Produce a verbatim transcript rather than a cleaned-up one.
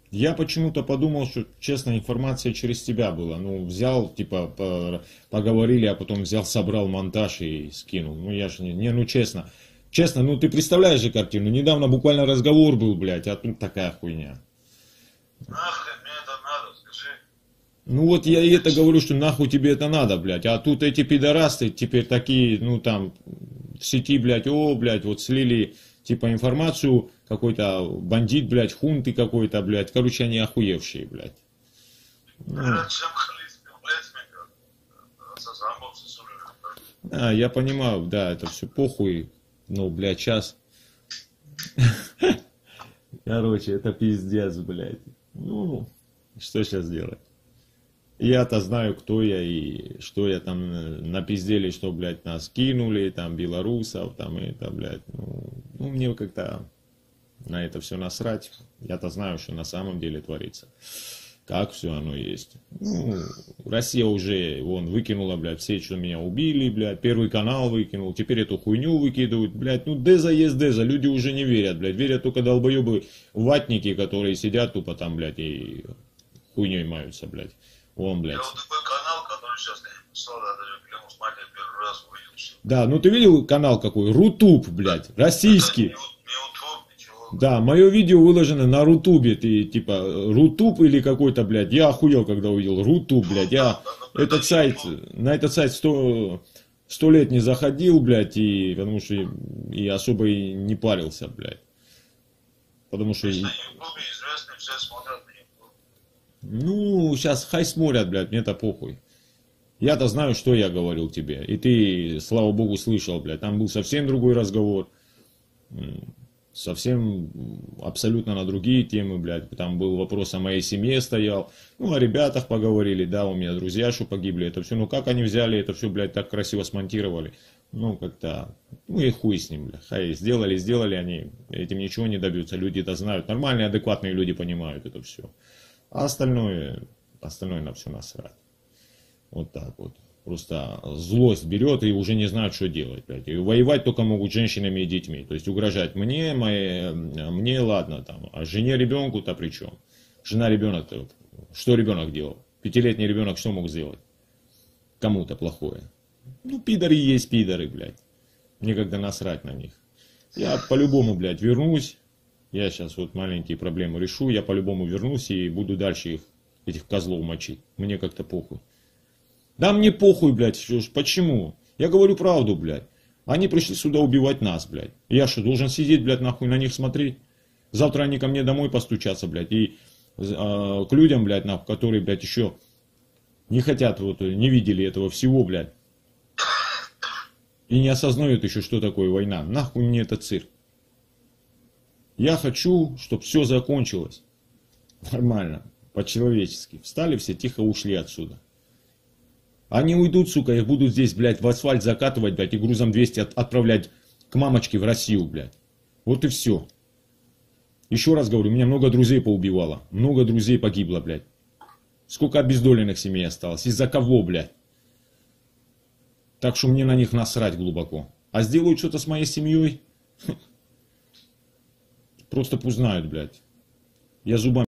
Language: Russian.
Я почему-то подумал, что, честно, информация через тебя была. Ну, взял, типа, по- поговорили, а потом взял, собрал монтаж и скинул. Ну, я же не, не, ну, честно. Честно, ну, ты представляешь же картину. Недавно буквально разговор был, блядь, а тут такая хуйня. Нахрен мне это надо, скажи. Ну, вот я и это говорю, что нахуй тебе это надо, блядь. А тут эти пидорасты теперь такие, ну, там, в сети, блядь, о, блядь, вот слили, типа, информацию, какой-то бандит, блядь, хунты какой-то, блядь. Короче, они охуевшие, блядь. Ну, Зачем халить, блядь, меня? Сосамбовцы, сука. а, я понимаю, да, это все похуй. Ну, блядь, сейчас. Короче, это пиздец, блядь. Ну, что сейчас делать? Я-то знаю, кто я и что я там э, напиздели, что, блядь, нас кинули, там, белорусов, там, это, блядь. Ну, ну мне как-то на это все насрать. Я-то знаю, что на самом деле творится. Как все оно есть. Ну, Россия уже, вон, выкинула, блядь, все, что меня убили, блядь, Первый канал выкинул, теперь эту хуйню выкидывают, блядь, ну, Деза есть Деза, люди уже не верят, блядь, верят только долбоебы ватники, которые сидят тупо там, блядь, и хуйней маются, блядь. Вон, Я блядь. вот такой канал, который сейчас писал, я даже клянусь матери первый раз увидел, что Да, ну ты видел канал какой? Рутуб, блядь, это не, российский. ут- не утоп, ничего. Да, мое видео выложено на Рутубе, ты типа Рутуб или какой-то, блядь, я охуел, когда увидел Рутуб, блядь, я Ну, это этот не сайт, YouTube. на этот сайт сто, сто лет не заходил, блядь, и потому что и, и особо и не парился, блядь, потому что, Здесь на Ютубе известные, все смотрят на Ютуб. ну, сейчас хай смотрят, блядь, мне-то похуй. Я-то знаю, что я говорил тебе, и ты, слава богу, слышал, блядь, там был совсем другой разговор. Совсем абсолютно на другие темы, блядь. Там был вопрос о моей семье стоял. Ну, о ребятах поговорили, да, у меня друзья, что погибли. Это все, ну как они взяли, это все, блядь, так красиво смонтировали. Ну, как-то, ну и хуй с ним, блядь. Хай, сделали, сделали они, этим ничего не добьются. Люди это знают. Нормальные, адекватные люди понимают это все. А остальное, остальное на все насрать. Вот так вот. Просто злость берет и уже не знают, что делать. Блядь. И воевать только могут женщинами и детьми. То есть угрожать мне, моей, мне ладно, там, а жене, ребенку-то при чем? Жена, ребенок-то, что ребенок делал? Пятилетний ребенок что мог сделать? Кому-то плохое. Ну, пидоры есть пидоры, блядь. Мне когда насрать на них. Я по-любому, блядь, вернусь. Я сейчас вот маленькие проблемы решу. Я по-любому вернусь и буду дальше их, этих козлов мочить. Мне как-то похуй. Да мне похуй, блядь, что ж, почему? Я говорю правду, блядь. Они пришли сюда убивать нас, блядь. Я что, должен сидеть, блядь, нахуй на них смотреть? Завтра они ко мне домой постучатся, блядь, и э, к людям, блядь, нахуй, которые, блядь, еще не хотят, вот, не видели этого всего, блядь. И не осознают еще, что такое война. Нахуй мне этот цирк. Я хочу, чтобы все закончилось. Нормально, по-человечески. Встали все, тихо ушли отсюда. Они уйдут, сука, их будут здесь, блядь, в асфальт закатывать, блядь, и грузом двести от, отправлять к мамочке в Россию, блядь. Вот и все. Еще раз говорю, у меня много друзей поубивало. Много друзей погибло, блядь. Сколько обездоленных семей осталось. Из-за кого, блядь? Так что мне на них насрать глубоко. А сделают что-то с моей семьей? Просто пусть знают, блядь. Я зубами